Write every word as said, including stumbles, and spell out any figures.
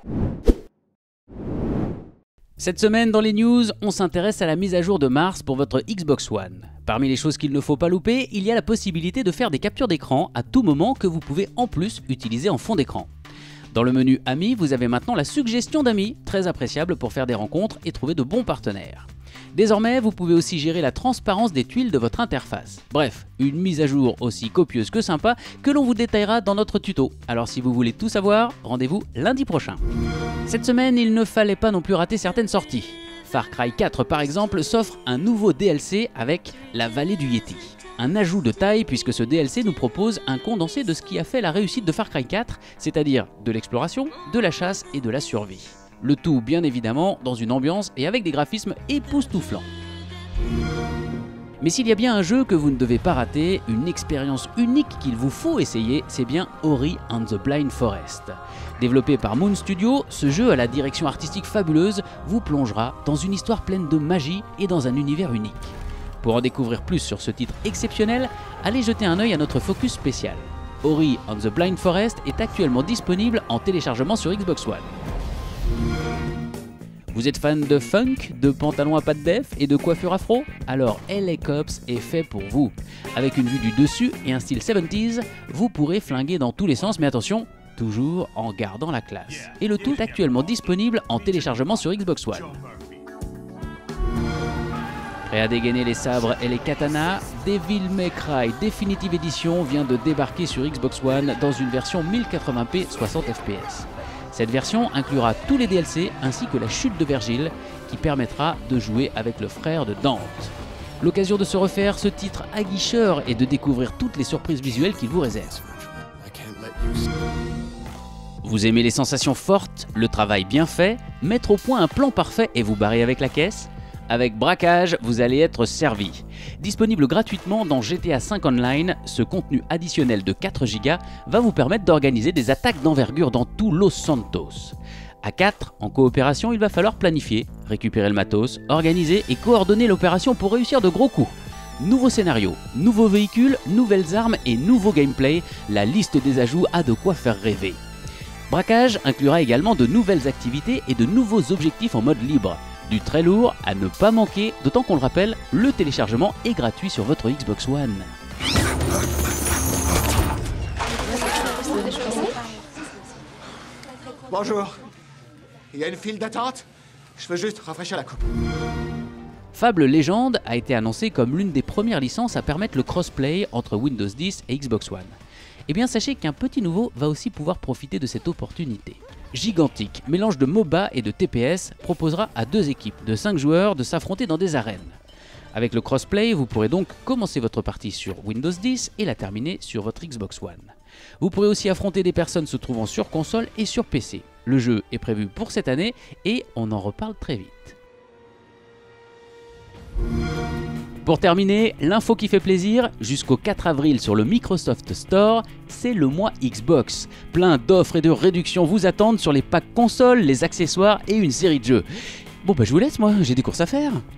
Cette semaine dans les news, on s'intéresse à la mise à jour de mars pour votre Xbox One. Parmi les choses qu'il ne faut pas louper, il y a la possibilité de faire des captures d'écran à tout moment que vous pouvez en plus utiliser en fond d'écran. Dans le menu Amis, vous avez maintenant la suggestion d'amis, très appréciable pour faire des rencontres et trouver de bons partenaires. Désormais, vous pouvez aussi gérer la transparence des tuiles de votre interface. Bref, une mise à jour aussi copieuse que sympa que l'on vous détaillera dans notre tuto. Alors si vous voulez tout savoir, rendez-vous lundi prochain. Cette semaine, il ne fallait pas non plus rater certaines sorties. Far Cry quatre par exemple s'offre un nouveau D L C avec la vallée du Yeti. Un ajout de taille puisque ce D L C nous propose un condensé de ce qui a fait la réussite de Far Cry quatre, c'est-à-dire de l'exploration, de la chasse et de la survie. Le tout bien évidemment dans une ambiance et avec des graphismes époustouflants. Mais s'il y a bien un jeu que vous ne devez pas rater, une expérience unique qu'il vous faut essayer, c'est bien Ori and the Blind Forest. Développé par Moon Studio, ce jeu à la direction artistique fabuleuse vous plongera dans une histoire pleine de magie et dans un univers unique. Pour en découvrir plus sur ce titre exceptionnel, allez jeter un œil à notre focus spécial. Ori and the Blind Forest est actuellement disponible en téléchargement sur Xbox One. Vous êtes fan de funk, de pantalons à pattes def et de coiffure afro? Alors L A Cops est fait pour vous. Avec une vue du dessus et un style soixante-dix, vous pourrez flinguer dans tous les sens, mais attention, toujours en gardant la classe. Et le tout est actuellement disponible en téléchargement sur Xbox One. Prêt à dégainer les sabres et les katanas, Devil May Cry Definitive Edition vient de débarquer sur Xbox One dans une version mille quatre-vingts p soixante F P S. Cette version inclura tous les D L C ainsi que la chute de Virgile qui permettra de jouer avec le frère de Dante. L'occasion de se refaire ce titre aguicheur et de découvrir toutes les surprises visuelles qu'il vous réserve. Vous aimez les sensations fortes, le travail bien fait, mettre au point un plan parfait et vous barrer avec la caisse? Avec Braquage, vous allez être servi. Disponible gratuitement dans G T A cinq Online, ce contenu additionnel de quatre gigas va vous permettre d'organiser des attaques d'envergure dans tout Los Santos. À quatre, en coopération, il va falloir planifier, récupérer le matos, organiser et coordonner l'opération pour réussir de gros coups. Nouveau scénario, nouveaux véhicules, nouvelles armes et nouveau gameplay, la liste des ajouts a de quoi faire rêver. Braquage inclura également de nouvelles activités et de nouveaux objectifs en mode libre. Du très lourd à ne pas manquer, d'autant qu'on le rappelle, le téléchargement est gratuit sur votre Xbox One. Bonjour. Il y a une file d'attente? Je veux juste rafraîchir la coupe. Fable Legends a été annoncé comme l'une des premières licences à permettre le crossplay entre Windows dix et Xbox One. Eh bien sachez qu'un petit nouveau va aussi pouvoir profiter de cette opportunité. Gigantic, mélange de MOBA et de T P S, proposera à deux équipes de cinq joueurs de s'affronter dans des arènes. Avec le crossplay, vous pourrez donc commencer votre partie sur Windows dix et la terminer sur votre Xbox One. Vous pourrez aussi affronter des personnes se trouvant sur console et sur P C. Le jeu est prévu pour cette année et on en reparle très vite. Pour terminer, l'info qui fait plaisir, jusqu'au quatre avril sur le Microsoft Store, c'est le mois Xbox. Plein d'offres et de réductions vous attendent sur les packs consoles, les accessoires et une série de jeux. Bon bah je vous laisse moi, j'ai des courses à faire.